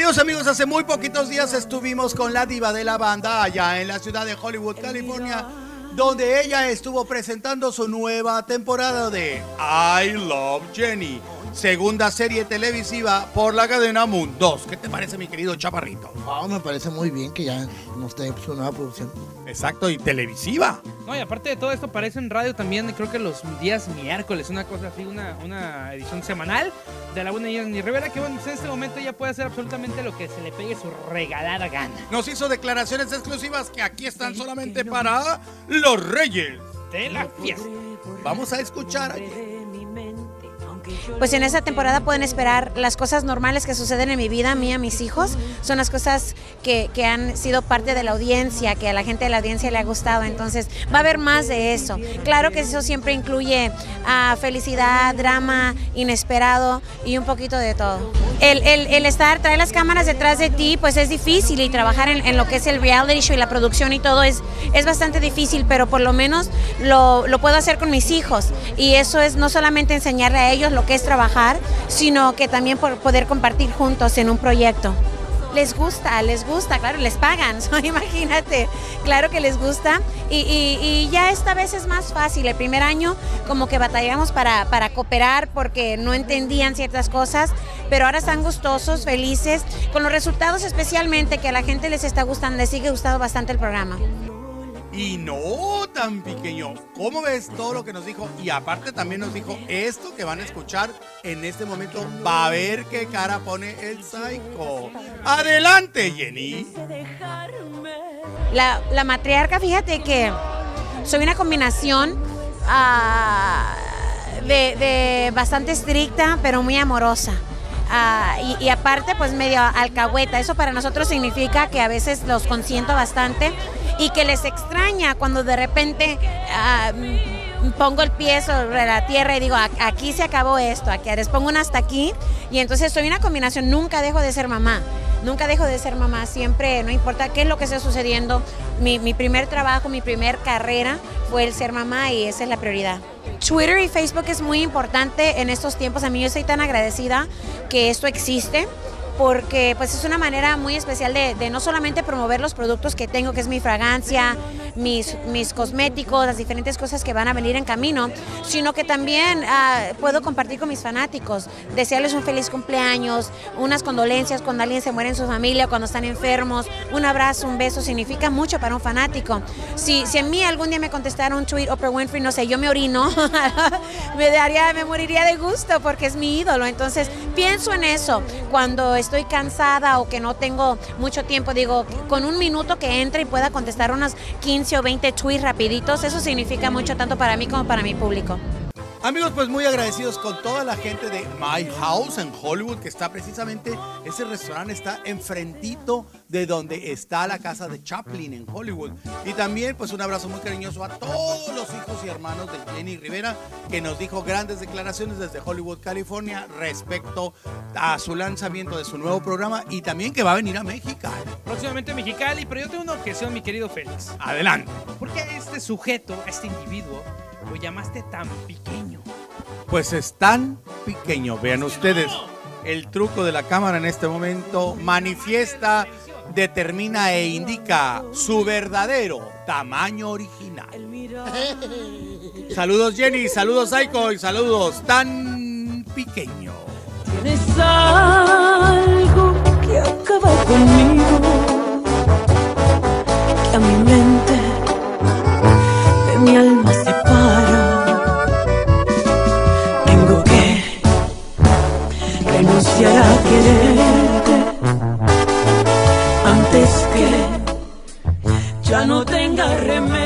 Queridos amigos, hace muy poquitos días estuvimos con la diva de la banda allá en la ciudad de Hollywood, California, donde ella estuvo presentando su nueva temporada de I Love Jenny, segunda serie televisiva por la cadena Mundo. ¿Qué te parece, mi querido chaparrito? Oh, me parece muy bien que ya nos dé su nueva producción. Exacto, y televisiva. No, y aparte de todo esto, aparece en radio también, creo que los días miércoles, una cosa así, una edición semanal de la buena Jenny Rivera, que bueno, pues en este momento ya puede hacer absolutamente lo que se le pegue su regalada gana. Nos hizo declaraciones exclusivas que aquí están solamente para los reyes de la fiesta. Vamos a escuchar. Pues en esta temporada pueden esperar las cosas normales que suceden en mi vida, a mí y a mis hijos. Son las cosas que han sido parte de la audiencia, que a la gente de la audiencia le ha gustado. Entonces va a haber más de eso. Claro que eso siempre incluye felicidad, drama, inesperado y un poquito de todo. El traer las cámaras detrás de ti, pues es difícil, y trabajar en lo que es el reality show y la producción y todo es bastante difícil, pero por lo menos lo puedo hacer con mis hijos, y eso es no solamente enseñarle a ellos lo que es trabajar, sino que también por poder compartir juntos en un proyecto. Les gusta, claro, les pagan, imagínate, claro que les gusta, y ya esta vez es más fácil. El primer año como que batallamos para cooperar porque no entendían ciertas cosas, pero ahora están gustosos, felices, con los resultados, especialmente que a la gente les está gustando, les sigue gustando bastante el programa. Y no tan pequeño. ¿Cómo ves todo lo que nos dijo? Y aparte también nos dijo esto que van a escuchar en este momento. Va a ver qué cara pone el Psycho. Adelante, Jenny. La matriarca, fíjate que soy una combinación de bastante estricta, pero muy amorosa. Y aparte, pues medio alcahueta. Eso para nosotros significa que a veces los consiento bastante y que les extraña cuando de repente pongo el pie sobre la tierra y digo, aquí se acabó esto, aquí les pongo un hasta aquí. Y entonces soy una combinación, nunca dejo de ser mamá. Nunca dejo de ser mamá, siempre, no importa qué es lo que esté sucediendo. Mi primer trabajo, mi primer carrera fue el ser mamá, y esa es la prioridad. Twitter y Facebook es muy importante en estos tiempos. A mí yo estoy tan agradecida que esto existe, porque pues es una manera muy especial de no solamente promover los productos que tengo, que es mi fragancia, mis cosméticos, las diferentes cosas que van a venir en camino, sino que también puedo compartir con mis fanáticos, desearles un feliz cumpleaños, unas condolencias cuando alguien se muere en su familia, cuando están enfermos, un abrazo, un beso, significa mucho para un fanático. Si a mí algún día me contestara un tweet Oprah Winfrey, no sé, yo me orino, me moriría de gusto porque es mi ídolo. Entonces pienso en eso cuando estoy cansada o que no tengo mucho tiempo. Digo, con un minuto que entre y pueda contestar unos 15 o 20 tweets rapiditos, eso significa mucho tanto para mí como para mi público. Amigos, pues muy agradecidos con toda la gente de My House en Hollywood, que está precisamente, ese restaurante está enfrentito de donde está la casa de Chaplin en Hollywood. Y también pues un abrazo muy cariñoso a todos los hijos y hermanos de Jenny Rivera, que nos dijo grandes declaraciones desde Hollywood, California, respecto a su lanzamiento de su nuevo programa, y también que va a venir a México. Próximamente a Mexicali, pero yo tengo una objeción, mi querido Félix. Adelante. ¿Por qué a este sujeto, a este individuo, lo llamaste tan pequeño? Pues es tan pequeño. Vean ustedes, el truco de la cámara en este momento manifiesta, determina e indica su verdadero tamaño original. Saludos, Jenny, saludos, Psycho, y saludos, tan pequeño. Tienes algo que acaba conmigo, que a mi mente de mi alma separa. Tengo que renunciar a quererte antes que ya no tenga remedio.